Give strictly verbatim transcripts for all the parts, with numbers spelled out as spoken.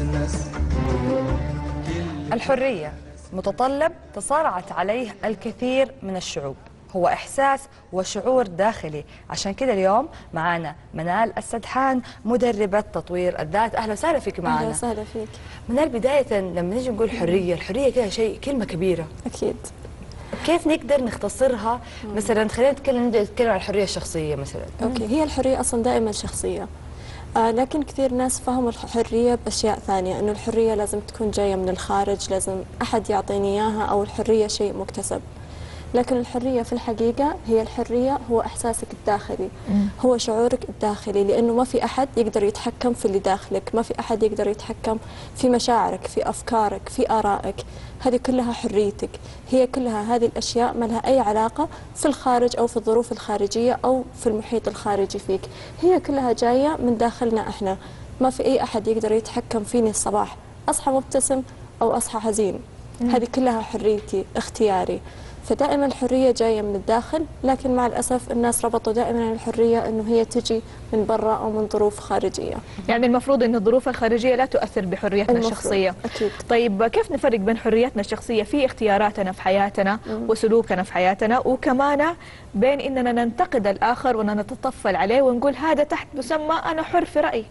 الحرية متطلب تصارعت عليه الكثير من الشعوب، هو إحساس وشعور داخلي. عشان كده اليوم معانا منال السدحان مدربة تطوير الذات. أهلا وسهلا فيك معانا. أهلا وسهلا فيك منال. بداية لما نيجي نقول حرية، الحرية كده شيء كلمة كبيرة أكيد. كيف نقدر نختصرها؟ مثلا خلينا نتكلم نبدأ نتكلم عن الحرية الشخصية مثلا. أوكي، هي الحرية أصلا دائما شخصية، آه لكن كثير ناس فهموا الحرية بأشياء ثانية، إنه الحرية لازم تكون جاية من الخارج، لازم أحد يعطيني إياها، أو الحرية شيء مكتسب. لكن الحرية في الحقيقة هي الحرية هو إحساسك الداخلي، هو شعورك الداخلي، لأنه ما في أحد يقدر يتحكم في اللي داخلك، ما في أحد يقدر يتحكم في مشاعرك، في أفكارك، في آرائك. هذه كلها حريتك، هي كلها هذه الأشياء ما لها أي علاقة في الخارج أو في الظروف الخارجية أو في المحيط الخارجي فيك، هي كلها جاية من داخلنا إحنا. ما في أي أحد يقدر يتحكم فيني الصباح أصحى مبتسم أو أصحى حزين، هذه كلها حريتي، اختياري. فدائما الحرية جاية من الداخل، لكن مع الأسف الناس ربطوا دائما الحرية أنه هي تجي من برا أو من ظروف خارجية. يعني المفروض أن الظروف الخارجية لا تؤثر بحريتنا الشخصية. أكيد. طيب كيف نفرق بين حريتنا الشخصية في اختياراتنا في حياتنا مم. وسلوكنا في حياتنا، وكمان بين أننا ننتقد الآخر وأننا نتطفل عليه ونقول هذا تحت مسمى أنا حر في رأيي؟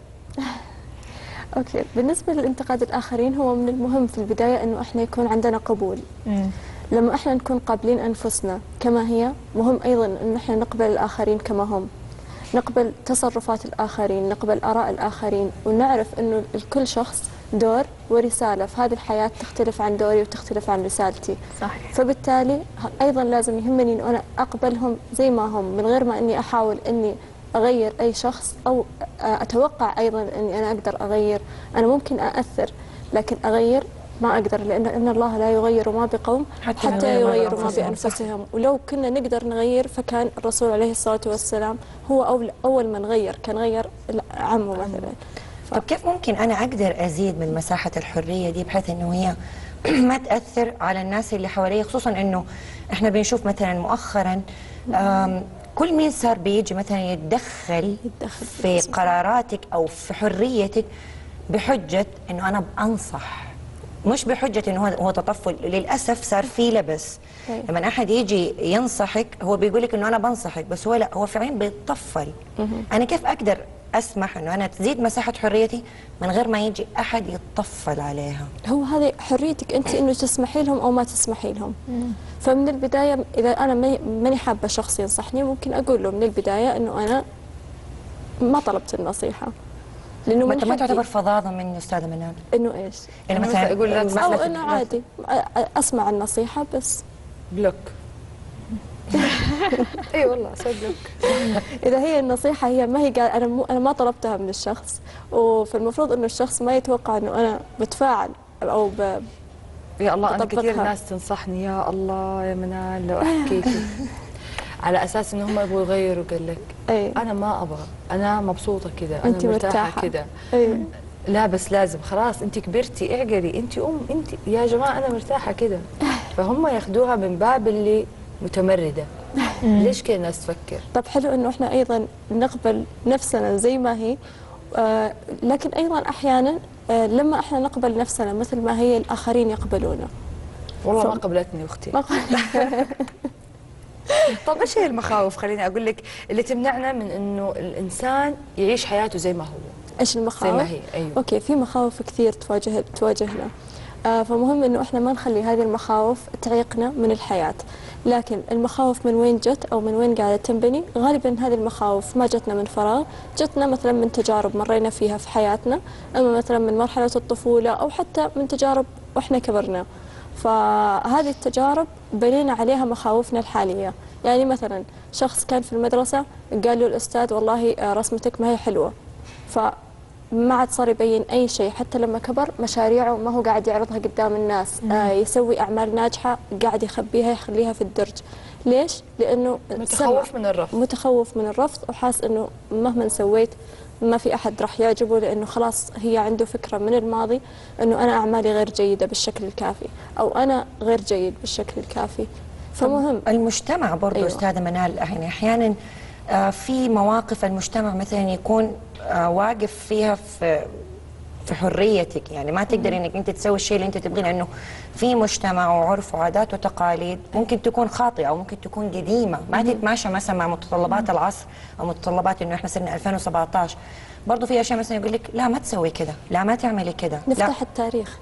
أوكي، بالنسبة للانتقاد الآخرين هو من المهم في البداية أنه إحنا يكون عندنا قبول. مم. لما احنا نكون قابلين انفسنا كما هي، مهم ايضا ان احنا نقبل الاخرين كما هم، نقبل تصرفات الاخرين، نقبل اراء الاخرين، ونعرف انه لكل شخص دور ورساله في هذه الحياه تختلف عن دوري وتختلف عن رسالتي. صحيح. فبالتالي ايضا لازم يهمني انه انا اقبلهم زي ما هم، من غير ما اني احاول اني اغير اي شخص، او اتوقع ايضا اني انا اقدر اغير. انا ممكن ااثر، لكن اغير ما أقدر، لأن إن الله لا يغير ما بقوم حتى, حتى يغيروا ما بأنفسهم. ولو كنا نقدر نغير فكان الرسول عليه الصلاة والسلام هو أول, أول من غير، كان غير عمه مثلا. ف... طب كيف ممكن أنا أقدر أزيد من مساحة الحرية دي بحيث إنه هي ما تأثر على الناس اللي حواليه، خصوصا إنه إحنا بنشوف مثلا مؤخرا كل مين صار بيجي مثلا يتدخل, يتدخل في قراراتك أو في حريتك بحجة إنه أنا بأنصح، مش بحجة انه هو تطفل. للاسف صار في لبس، لما احد يجي ينصحك هو بيقول لك انه انا بنصحك، بس هو لا، هو فعلا بيتطفل. انا كيف اقدر اسمح انه انا تزيد مساحة حريتي من غير ما يجي احد يتطفل عليها؟ هو هذه حريتك انت، انه تسمحي لهم او ما تسمحي لهم. فمن البداية اذا انا ماني حابة شخص ينصحني، ممكن اقول له من البداية انه انا ما طلبت النصيحة، لانه ما ما تعتبر فظاظه مني استاذه منال؟ انه ايش؟ انه مثلا اقول لا، او انه عادي اسمع النصيحه بس بلوك. اي والله اسوي بلوك. اذا هي النصيحه هي ما هي قال انا مو انا ما طلبتها من الشخص، فالمفروض انه الشخص ما يتوقع انه انا بتفاعل او ب يا الله انا كثير ناس تنصحني، يا الله يا منال لو احكيكي على اساس انه هم يبغوا يغيروا، قال لك أي. انا ما ابغى، انا مبسوطه كذا، انا مرتاحه كذا. لا بس لازم خلاص انت كبرتي، اعقلي، انت ام، انت يا جماعه انا مرتاحه كذا. فهم ياخذوها من باب اللي متمرده. ليش كذا الناس تفكر؟ طب حلو انه احنا ايضا نقبل نفسنا زي ما هي، آه لكن ايضا احيانا آه لما احنا نقبل نفسنا مثل ما هي الاخرين يقبلونا. والله ف... ما قبلتني اختي. ما طب ايش هي المخاوف؟ خليني اقول لك اللي تمنعنا من انه الانسان يعيش حياته زي ما هو. ايش المخاوف؟ زي ما هي. ايوه اوكي، في مخاوف كثير تواجه تواجهنا، آه فمهم انه احنا ما نخلي هذه المخاوف تعيقنا من الحياه. لكن المخاوف من وين جت او من وين قاعده تنبني؟ غالبا هذه المخاوف ما جتنا من فراغ، جتنا مثلا من تجارب مرينا فيها في حياتنا، اما مثلا من مرحله الطفوله او حتى من تجارب واحنا كبرنا. فهذه التجارب بنينا عليها مخاوفنا الحاليه. يعني مثلا شخص كان في المدرسه قال له الاستاذ والله رسمتك ما هي حلوه، فما عاد صار يبين اي شيء، حتى لما كبر مشاريعه ما هو قاعد يعرضها قدام الناس، آه يسوي اعمال ناجحه قاعد يخبيها يخليها في الدرج. ليش؟ لانه متخوف من الرفض، متخوف من الرفض، وحاس انه مهما سويت ما في احد راح يعجبه، لانه خلاص هي عنده فكره من الماضي انه انا اعمالي غير جيده بالشكل الكافي، او انا غير جيد بالشكل الكافي. فمهم المجتمع برضه. أيوة. استاذه منال، يعني احيانا في مواقف المجتمع مثلا يكون واقف فيها في في حريتك، يعني ما تقدر انك انت تسوي الشيء اللي انت تبغيه، لانه في مجتمع وعرف وعادات وتقاليد ممكن تكون خاطئه او ممكن تكون قديمه ما تتماشى مثلا مع متطلبات العصر او متطلبات انه احنا صرنا ألفين وسبعطعش. برضه في اشياء مثلا يقول لك لا ما تسوي كذا، لا ما تعملي كذا. نفتح لا. التاريخ،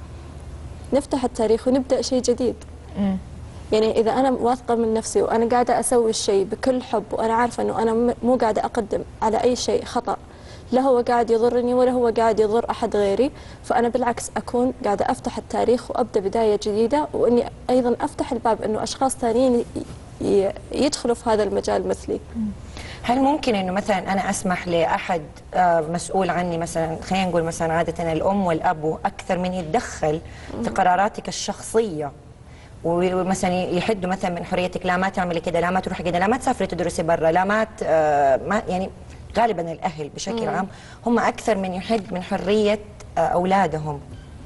نفتح التاريخ ونبدا شيء جديد. مم. يعني اذا انا واثقه من نفسي وانا قاعده اسوي الشيء بكل حب وانا عارفه انه انا مو قاعده اقدم على اي شيء خطا، لا هو قاعد يضرني ولا هو قاعد يضر احد غيري، فانا بالعكس اكون قاعده افتح التاريخ وابدا بدايه جديده، واني ايضا افتح الباب انه اشخاص ثانيين يدخلوا في هذا المجال مثلي. هل ممكن انه مثلا انا اسمح لاحد مسؤول عني، مثلا خلينا نقول مثلا عاده الام والاب، اكثر من يتدخل في قراراتك الشخصيه ومثلا يحدوا مثلا من حريتك، لا ما تعملي كذا، لا ما تروحي كذا، لا ما تسافري تدرسي برا، لا ما, ما يعني غالبا الاهل بشكل عام هم اكثر من يحد من حريه اولادهم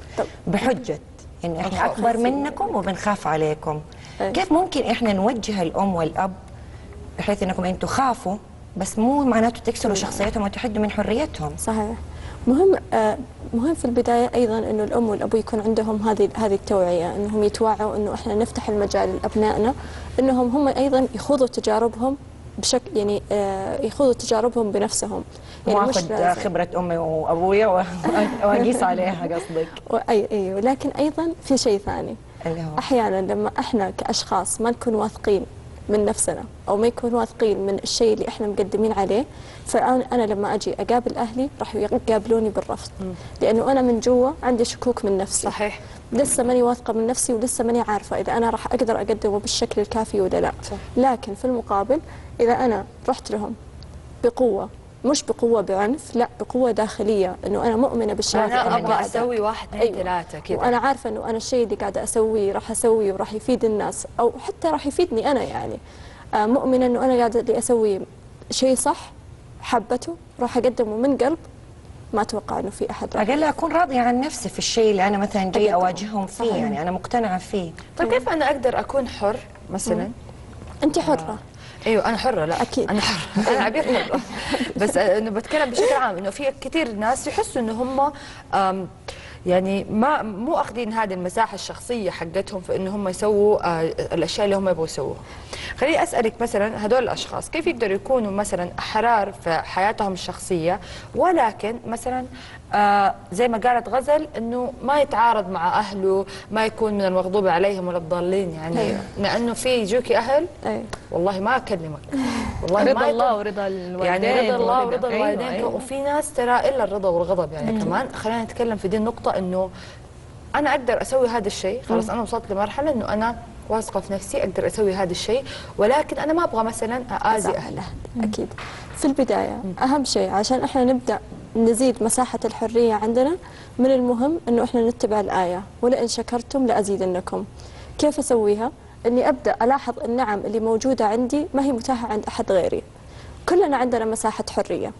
بحجه ان احنا اكبر منكم وبنخاف عليكم. كيف ممكن احنا نوجه الام والاب بحيث انكم انتم خافوا بس مو معناته تكسروا شخصيتهم وتحدوا من حريتهم؟ صحيح. مهم آه مهم في البدايه ايضا انه الام والابو يكون عندهم هذه هذه التوعيه، انهم يتوعوا انه احنا نفتح المجال لابنائنا، انهم هم ايضا يخوضوا تجاربهم بشكل يعني آه يخوضوا تجاربهم بنفسهم. يعني مش اخذ خبره امي وابويا واقيس عليها قصدك؟ اي ايوه، لكن ايضا في شيء ثاني اللي هو احيانا لما احنا كاشخاص ما نكون واثقين من نفسنا او ما يكون واثقين من الشيء اللي احنا مقدمين عليه، فانا انا لما اجي اقابل اهلي راح يقابلوني بالرفض، لانه انا من جوا عندي شكوك من نفسي. صحيح. لسه ماني واثقه من نفسي ولسه ماني عارفه اذا انا راح اقدر اقدمه بالشكل الكافي ولا لا. صح. لكن في المقابل اذا انا رحت لهم بقوه، مش بقوه بعنف، لا بقوه داخليه، انه انا مؤمنه بالشيء اللي انا ابغى اسوي واحد اثنين أيوة. ثلاثه كذا، وانا عارفه انه انا الشيء اللي قاعده اسويه راح اسويه وراح يفيد الناس او حتى راح يفيدني انا، يعني آه مؤمنه انه انا قاعده اللي اسويه شيء صح، حبته، راح اقدمه من قلب، ما اتوقع انه في احد اقل اكون راضيه عن نفسي في الشيء اللي انا مثلا جاي اواجههم فيه. صحيح. يعني انا مقتنعه فيه. طيب كيف انا اقدر اكون حر مثلا؟ مم. انت حره. ايوه انا حره. لا اكيد انا حره، انا عبير حره. بس انه بتكلم بشكل عام انه في كثير ناس يحسوا انه هم يعني ما مو اخذين هذه المساحه الشخصيه حقتهم في انه هم يسووا آه الاشياء اللي هم يبغوا يسووها. خليني اسالك مثلا هذول الاشخاص كيف يقدروا يكونوا مثلا احرار في حياتهم الشخصيه، ولكن مثلا آه زي ما قالت غزل انه ما يتعارض مع اهله، ما يكون من المغضوب عليهم ولا الضالين، يعني أيوه. لانه في يجوكي اهل أيوه. والله ما اكلمك، والله رضا ما الله ورضا الوالدين، يعني رضا الله ورضا الوالدين. أيوه. أيوه. وفي ناس ترى الا الرضا والغضب يعني أيوه. كمان. خلينا نتكلم في دي النقطه انه انا اقدر اسوي هذا الشيء، خلاص انا وصلت لمرحله انه انا واثقه في نفسي اقدر اسوي هذا الشيء، ولكن انا ما ابغى مثلا اذي اهلي. اكيد في البدايه اهم شيء عشان احنا نبدا نزيد مساحه الحريه عندنا، من المهم انه احنا نتبع الايه ولئن شكرتم لازيدنكم. كيف اسويها؟ اني ابدا الاحظ النعم اللي موجوده عندي ما هي متاحه عند احد غيري. كلنا عندنا مساحه حريه،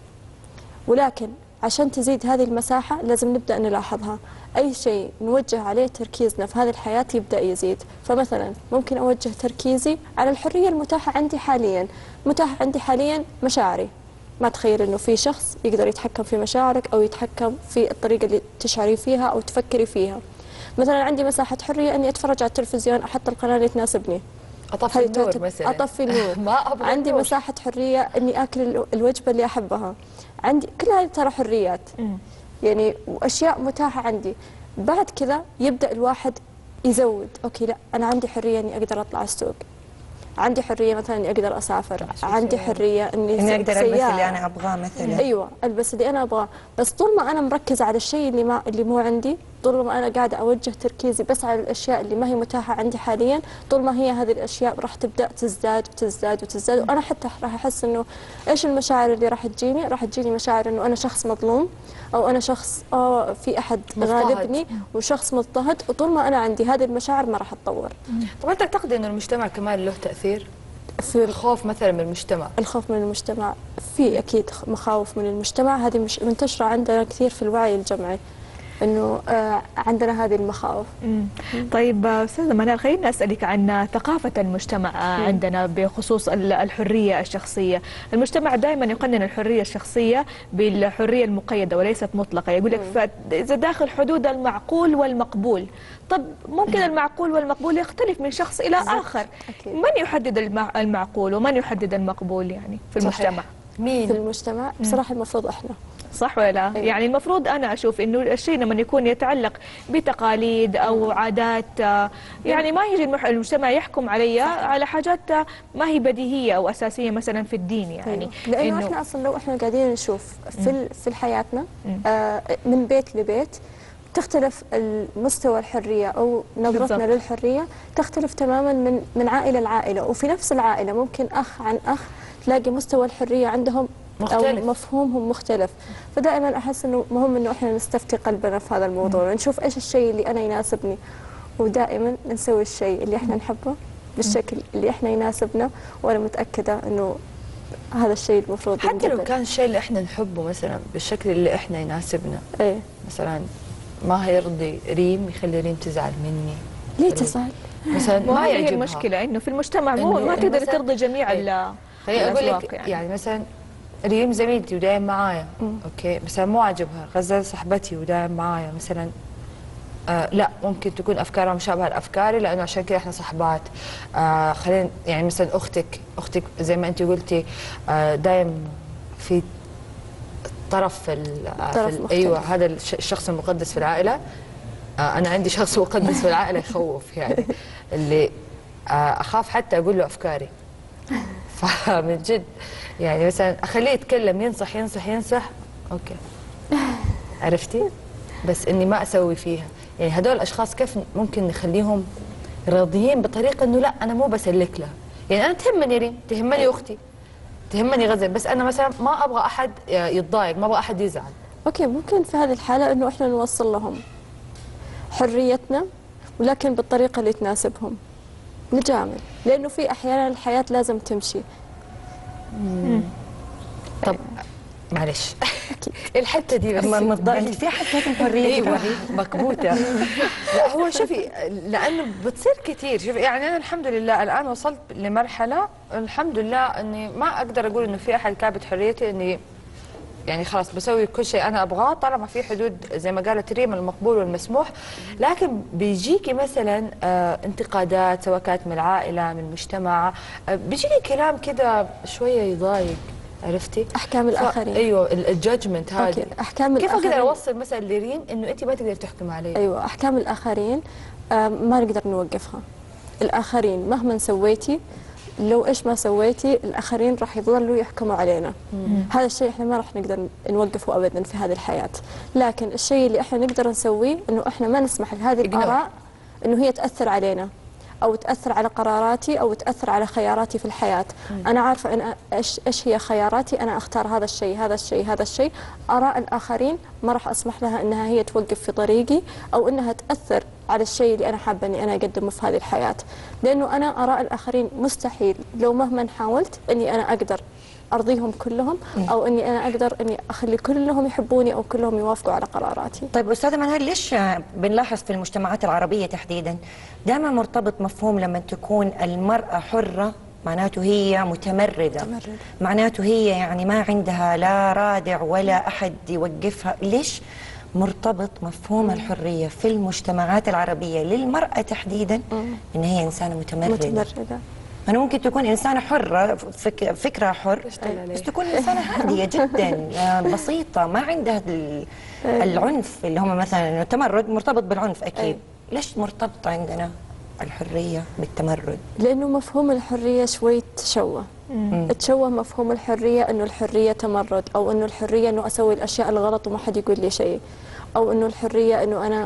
ولكن عشان تزيد هذه المساحه لازم نبدا نلاحظها. أي شيء نوجه عليه تركيزنا في هذه الحياة يبدأ يزيد. فمثلا ممكن أوجه تركيزي على الحرية المتاحة عندي حاليا. متاح عندي حاليا مشاعري، ما تخيل أنه في شخص يقدر يتحكم في مشاعرك أو يتحكم في الطريقة اللي تشعري فيها أو تفكري فيها. مثلا عندي مساحة حرية أني أتفرج على التلفزيون أحط القناة اللي تناسبني، أطفي النور مثلا، أطفي النور ما أبغى عندي النور. مساحة حرية أني أكل الوجبة اللي أحبها. عندي كل هذه ترى حريات يعني واشياء متاحه عندي. بعد كذا يبدا الواحد يزود، اوكي لا انا عندي حريه اني اقدر اطلع السوق، عندي حريه مثلا اني اقدر اسافر، عندي حريه اني اني اقدر البس اللي انا ابغاه مثلا. ايوه البس اللي انا ابغاه، بس طول ما انا مركزه على الشيء اللي ما اللي مو عندي، طول ما انا قاعده اوجه تركيزي بس على الاشياء اللي ما هي متاحه عندي حاليا، طول ما هي هذه الاشياء راح تبدا تزداد وتزداد وتزداد. وانا حتى راح احس انه ايش المشاعر اللي راح تجيني؟ راح تجيني مشاعر انه انا شخص مظلوم، او انا شخص اه في احد غالبني وشخص مضطهد. وطول ما انا عندي هذه المشاعر ما راح اتطور. طب انت تعتقد انه المجتمع كمان له تاثير في الخوف مثلا من المجتمع؟ الخوف من المجتمع في اكيد مخاوف من المجتمع، هذه مش منتشره عندنا كثير في الوعي الجمعي. انه آه عندنا هذه المخاوف. مم. طيب استاذه منال، خلينا اسالك عن ثقافه المجتمع مم. عندنا بخصوص الحريه الشخصيه. المجتمع دائما يقنن الحريه الشخصيه بالحريه المقيده وليست مطلقه، يقول لك اذا داخل حدود المعقول والمقبول. طب ممكن المعقول والمقبول يختلف من شخص الى اخر. أكيد. من يحدد المعقول ومن يحدد المقبول يعني في المجتمع؟ صحيح. مين في المجتمع؟ بصراحه المفروض احنا، صح ولا لا؟ أيوة. يعني المفروض أنا أشوف إنه الشيء لما يكون يتعلق بتقاليد أو عادات، يعني ما يجي المجتمع يحكم علي على حاجات ما هي بديهية أو أساسية مثلا في الدين يعني. أيوة. لأنه إنه إحنا أصلا لو إحنا قاعدين نشوف في في حياتنا آه من بيت لبيت تختلف المستوى الحرية أو نظرتنا بالضبط. للحرية تختلف تماما من من عائلة لعائلة، وفي نفس العائلة ممكن أخ عن أخ تلاقي مستوى الحرية عندهم مختلف. أو مفهومهم مختلف. فدائما أحس أنه مهم أنه إحنا نستفتي قلبنا في هذا الموضوع ونشوف إيش الشيء اللي أنا يناسبني، ودائما نسوي الشيء اللي إحنا نحبه بالشكل اللي إحنا يناسبنا، وأنا متأكدة أنه هذا الشيء المفروض حتى ينقبل. لو كان الشيء اللي إحنا نحبه مثلا بالشكل اللي إحنا يناسبنا. إيه؟ مثلا ما هيرضي ريم يخلي ريم تزعل مني. ليه تزعل؟ مثلا ما هي المشكلة إنه في المجتمع مو ما تقدر ترضي جميع ال خليني أقول لك يعني, يعني مثلا ريم زميلتي ودايم معايا، اوكي، مثلا مو عاجبها غزال صاحبتي ودايم معايا مثلا، آه لا ممكن تكون افكارها مشابهه لافكاري لانه عشان كذا احنا صحبات. آه خلينا يعني مثلا اختك اختك زي ما انت قلتي آه دايم في طرف في, طرف في ايوه هذا الشخص المقدس في العائله. آه انا عندي شخص مقدس في العائله يخوف يعني، اللي آه اخاف حتى اقول له افكاري. فمن جد يعني مثلا اخليه يتكلم ينصح ينصح ينصح اوكي عرفتي، بس اني ما اسوي فيها. يعني هدول الاشخاص كيف ممكن نخليهم راضيين بطريقه انه لا انا مو بسلك لها. يعني انا تهمني ريم، تهمني اختي، تهمني غزل، بس انا مثلا ما ابغى احد يتضايق، ما ابغى احد يزعل. اوكي ممكن في هذه الحاله انه احنا نوصل لهم حريتنا ولكن بالطريقه اللي تناسبهم، نجامل، لانه في احيانا الحياه لازم تمشي. مم. طب معلش الحته دي بس متضايقه في حته الحريه. ايوه مكبوته. لا هو شوفي لانه بتصير كثير. شوفي يعني انا الحمد لله الان وصلت لمرحله الحمد لله اني ما اقدر اقول انه في احد كابت حريتي، اني يعني خلاص بسوي كل شيء انا ابغاه طالما في حدود زي ما قالت ريم المقبول والمسموح. لكن بيجيكي مثلا آه انتقادات سواء كانت من العائله من المجتمع، آه بيجيكي كلام كده شويه يضايق، عرفتي؟ احكام الاخرين. ايوه الجادجمنت هذه. احكام كيف الاخرين. كيف اقدر اوصل مثلا لريم انه انت ما تقدر تحكم علي؟ ايوه احكام الاخرين آه ما نقدر نوقفها. الاخرين مهما سويتي لو ايش ما سويتي الاخرين راح يظلوا يحكموا علينا. مم. هذا الشيء احنا ما راح نقدر نوقفه ابدا في هذه الحياه، لكن الشيء اللي احنا نقدر نسويه انه احنا ما نسمح لهذه الاراء انه هي تاثر علينا او تاثر على قراراتي او تاثر على خياراتي في الحياه. مم. انا عارفه انا ايش ايش هي خياراتي، انا اختار هذا الشيء هذا الشيء هذا الشيء. اراء الاخرين ما راح اسمح لها انها هي توقف في طريقي او انها تاثر على الشيء اللي انا حابه اني انا اقدمه في هذه الحياه، لانه انا اراء الاخرين مستحيل لو مهما حاولت اني انا اقدر ارضيهم كلهم او اني انا اقدر اني اخلي كلهم يحبوني او كلهم يوافقوا على قراراتي. طيب استاذه منال، ليش بنلاحظ في المجتمعات العربيه تحديدا دائما مرتبط مفهوم لما تكون المراه حره معناته هي متمردة، متمردة. معناته هي يعني ما عندها لا رادع ولا احد يوقفها؟ ليش مرتبط مفهوم مم. الحريه في المجتمعات العربيه للمراه تحديدا مم. ان هي انسانه متمرده؟ متمرده. أنا ممكن تكون إنسانة حرة، فك... فكرة حر، بس تكون إنسانة هادية جدا بسيطة ما عندها العنف اللي هم مثلا التمرد مرتبط بالعنف أكيد. ليش مرتبطة عندنا الحرية بالتمرد؟ لأنه مفهوم الحرية شوي تشوه. تشوه مفهوم الحرية أنه الحرية تمرد، أو أنه الحرية أنه أسوي الأشياء الغلط وما حد يقول لي شيء، أو أنه الحرية أنه أنا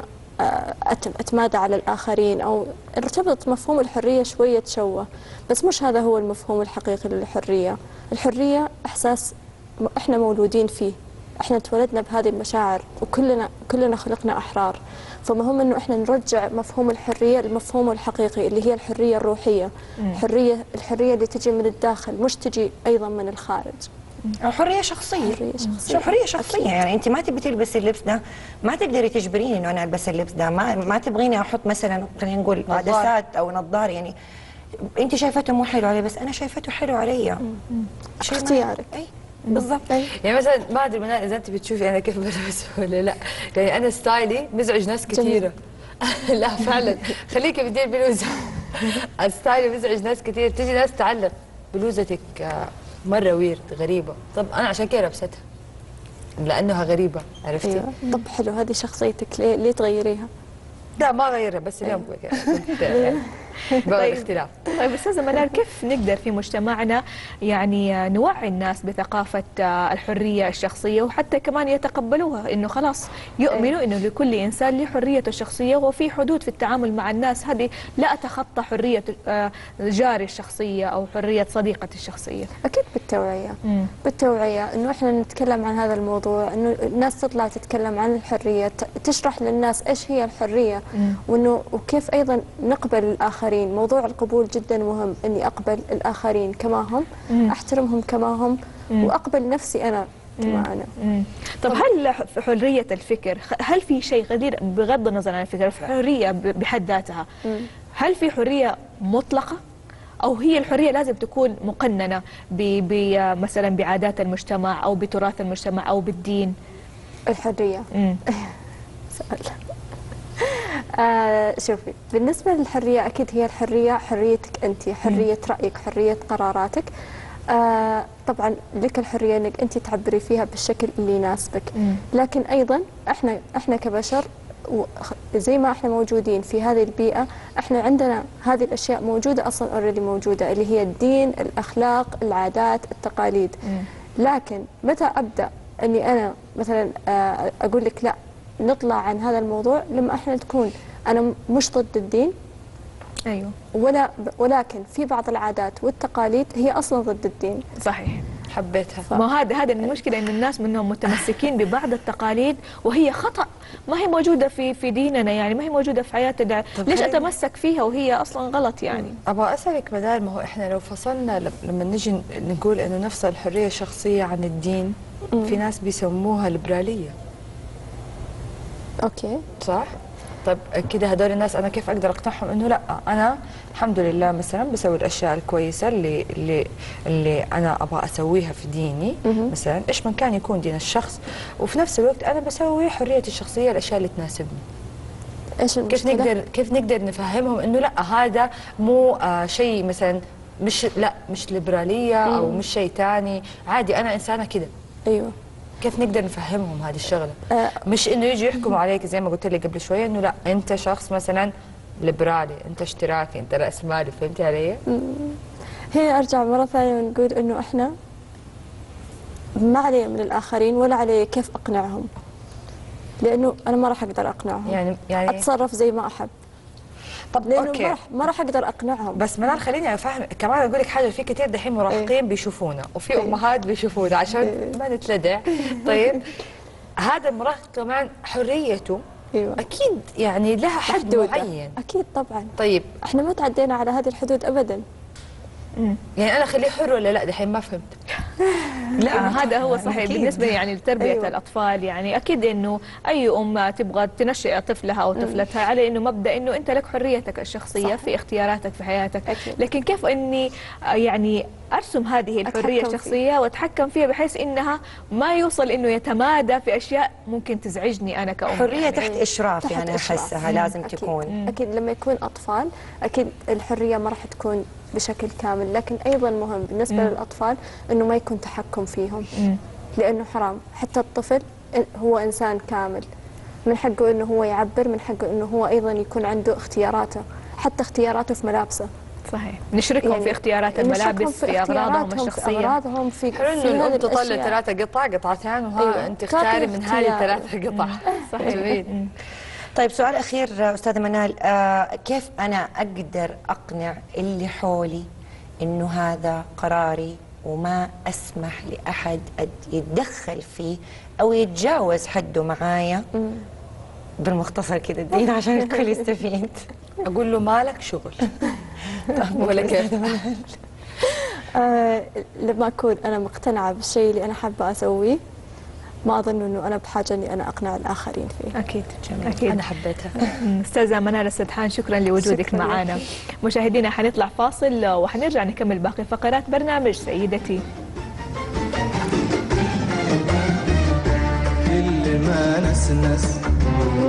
أتمادى على الآخرين، أو ارتبط مفهوم الحرية شوية تشوه. بس مش هذا هو المفهوم الحقيقي للحرية. الحرية إحساس إحنا مولودين فيه، إحنا تولدنا بهذه المشاعر وكلنا كلنا خلقنا أحرار. فمهم إنه إحنا نرجع مفهوم الحرية لمفهومه الحقيقي اللي هي الحرية الروحية. الحرية الحرية اللي تجي من الداخل مش تجي أيضا من الخارج. حريه شخصيه. حريه شخصيه شو حريه شخصيه أكيد. يعني انت ما تبي تلبسي اللبس ده، ما تقدري تجبريني انه انا البس اللبس ده، ما ما تبغيني احط مثلا خلينا نقول عدسات او نظار، يعني انت شايفته مو حلو علي بس انا شايفته حلو علي. اختيارك. اي بالضبط. يعني مثلا ما ادري منال اذا انت بتشوفي انا كيف بلبس ولا لا، يعني انا ستايلي مزعج ناس كثيره. لا فعلا خليكي بدير بلوزه. ستايلي مزعج ناس كثير، تيجي ناس تعلق بلوزتك مره ويرد غريبه، طب انا عشان كذا لبستها لانها غريبه، عرفتي؟ أيوة. طب حلو، هذه شخصيتك، ليه ليه تغيريها؟ لا ما غيرها، بس اليوم كنت بغير اختلاف. طيب استاذه منال، كيف نقدر في مجتمعنا يعني نوعي الناس بثقافه الحريه الشخصيه وحتى كمان يتقبلوها، انه خلاص يؤمنوا انه لكل انسان له حريته الشخصيه وفي حدود في التعامل مع الناس، هذه لا اتخطى حريه جاري الشخصيه او حريه صديقتي الشخصيه. اكيد بالتوعيه. مم. بالتوعيه انه احنا نتكلم عن هذا الموضوع، انه الناس تطلع تتكلم عن الحريه، تشرح للناس ايش هي الحريه، مم. وانه وكيف ايضا نقبل الاخرين. موضوع القبول جدا مهم، اني اقبل الاخرين كما هم، مم. احترمهم كما هم، مم. واقبل نفسي انا كما انا. مم. طب هل حريه الفكر، هل في شيء غير بغض النظر عن الفكر، حريه بحد ذاتها، مم. هل في حريه مطلقه او هي الحريه لازم تكون مقننه مثلا بعادات المجتمع او بتراث المجتمع او بالدين؟ الحريه سؤال. آه شوفي، بالنسبة للحرية أكيد هي الحرية حريتك أنت، حرية مم. رأيك، حرية قراراتك. آه طبعا لك الحرية أنك أنت تعبري فيها بالشكل اللي يناسبك، مم. لكن أيضا إحنا إحنا كبشر زي ما إحنا موجودين في هذه البيئة، إحنا عندنا هذه الأشياء موجودة أصلا أوريدي موجودة، اللي هي الدين، الأخلاق، العادات، التقاليد. مم. لكن متى أبدأ أني أنا مثلا آه أقول لك لا نطلع عن هذا الموضوع؟ لما احنا تكون انا مش ضد الدين، ايوه، ولا ولكن في بعض العادات والتقاليد هي اصلا ضد الدين. صحيح، حبيتها. ف... ما هذا هذا المشكله، ان الناس منهم متمسكين ببعض التقاليد وهي خطا، ما هي موجوده في في ديننا، يعني ما هي موجوده في حياتنا، ليش اتمسك فيها وهي اصلا غلط؟ يعني ابغى اسالك بدال، ما هو احنا لو فصلنا لما نجي نقول انه نفصل الحريه الشخصيه عن الدين، مم. في ناس بيسموها ليبراليه. اوكي صح؟ طيب كده هدول الناس انا كيف اقدر اقنعهم انه لا، انا الحمد لله مثلا بسوي الاشياء الكويسه اللي اللي اللي انا ابغى اسويها في ديني، مثلا ايش من كان يكون دين الشخص، وفي نفس الوقت انا بسوي حريتي الشخصيه الاشياء اللي تناسبني. ايش كيف نقدر كيف نقدر نفهمهم انه لا هذا مو آه شيء مثلا مش لا مش ليبراليه او مش شيء ثاني، عادي انا انسانه كده. ايوه، كيف نقدر نفهمهم هذه الشغله؟ أه مش انه يجي يحكموا عليك زي ما قلت لك قبل شويه انه لا انت شخص مثلا ليبرالي، انت اشتراكي، انت راس مالي، فهمتي علي؟ هنا ارجع مره ثانيه ونقول انه احنا ما علي من الاخرين ولا علي كيف اقنعهم، لانه انا ما راح اقدر اقنعهم، يعني يعني اتصرف زي ما احب. طب لانه أوكي. ما راح ما راح اقدر اقنعهم. بس منال خليني افهم كمان، اقول لك حاجه، في كثير دحين مراهقين إيه؟ بيشوفونا، وفي إيه؟ امهات بيشوفونا عشان إيه؟ ما نتلدع. طيب هذا المراهق كمان حريته أيوة. اكيد يعني لها حد معين. اكيد طبعا. طيب احنا ما تعدينا على هذه الحدود ابدا. مم. يعني انا اخليه حر ولا لا؟ دحين ما فهمت. لا هذا هو صحيح بالنسبه يعني لتربيه أيوة. الاطفال، يعني اكيد انه اي ام تبغى تنشئ طفلها او طفلتها مم. على انه مبدا انه انت لك حريتك الشخصيه صح. في اختياراتك في حياتك أكيد. لكن كيف اني يعني ارسم هذه الحريه الشخصيه فيه. واتحكم فيها بحيث انها ما يوصل انه يتمادى في اشياء ممكن تزعجني انا كأم. حريه يعني تحت اشراف، يعني احسها لازم أكيد. تكون مم. اكيد لما يكون اطفال اكيد الحريه ما راح تكون بشكل كامل، لكن ايضا مهم بالنسبه مم. للاطفال انه ما يكون تحكم فيهم، مم. لانه حرام. حتى الطفل هو انسان كامل، من حقه انه هو يعبر، من حقه انه هو ايضا يكون عنده اختياراته، حتى اختياراته في ملابسه. صحيح، نشركهم يعني في اختيارات الملابس، في, في اغراضهم الشخصيه، في اغراضهم في حلو انه الام تطلع ثلاثه قطع قطعتين وها أيوة. انت اختاري من هذه الثلاثه قطع. صحيح. جميل. طيب سؤال اخير استاذه منال، آه كيف انا اقدر اقنع اللي حولي انه هذا قراري وما اسمح لاحد يتدخل فيه او يتجاوز حده معايا؟ بالمختصر كده الدين عشان الكل يستفيد. اقول له مالك شغل. ولا كيف؟ آه لما أكون أنا مقتنعة بالشيء اللي أنا حابة أسويه ما أظن أنه أنا بحاجة أني أنا أقنع الآخرين فيه. أكيد جميل. أكيد. أنا حبيتها. أستاذة منال السدحان شكرا لوجودك شكرا معنا. مشاهدينا حنطلع فاصل وحنرجع نكمل باقي فقرات برنامج سيدتي. كل ما نسنس